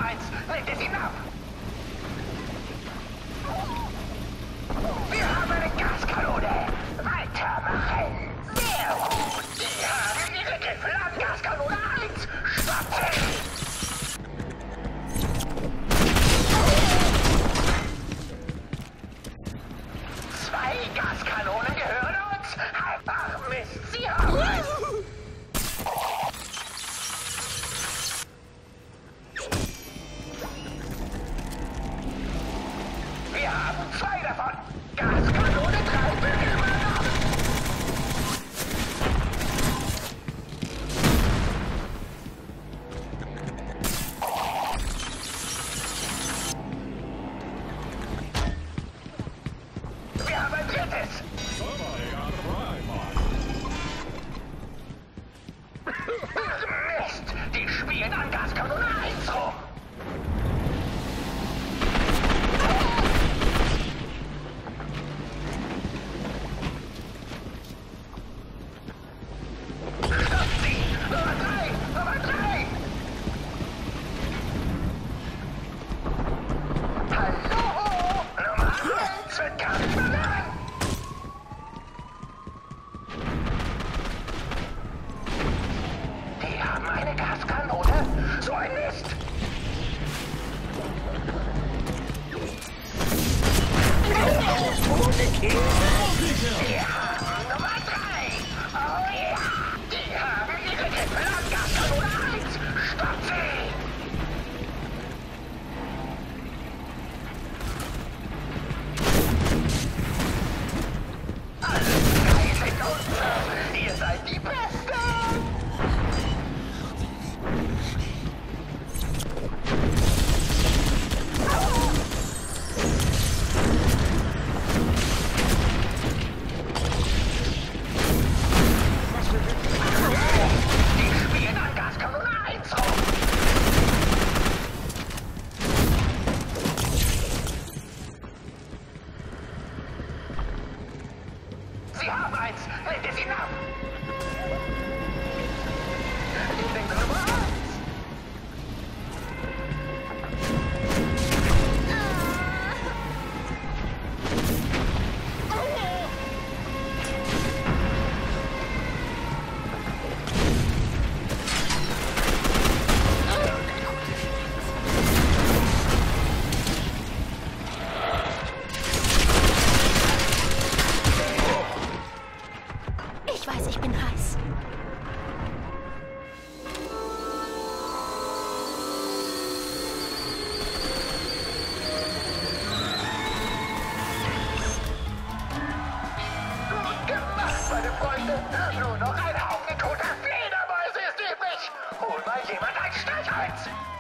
eins. Lenkt es ihn ab. Wir haben eine Gaskanone. Weitermachen. Sehr gut. Die haben ihre Griffel an Gaskanone 1. Stoppen. Zwei Gaskanonen gehören uns. Ach Mist, sie haben es. Wir haben zwei davon. Gaskanone 3 wird übernommen. Wir haben ein drittes. Ach Mist, die spielen an Gaskanone 1 rum. Die haben eine Gaskanone? So ein Mist! Die haben Nummer 3! Oh ja! Die haben ihre Griffel an Gaskanone 1! Stopp sie! Alle 3 sind unsere! Ihr seid die Besten! Sie haben eins! Lenkt es ihn ab! Liebling Nummer 1! Ich weiß, ich bin heiß. Gut gemacht, meine Freunde! Nur noch ein Haufen toter Fledermäuse ist übrig! Hol mal jemand ein Streichholz!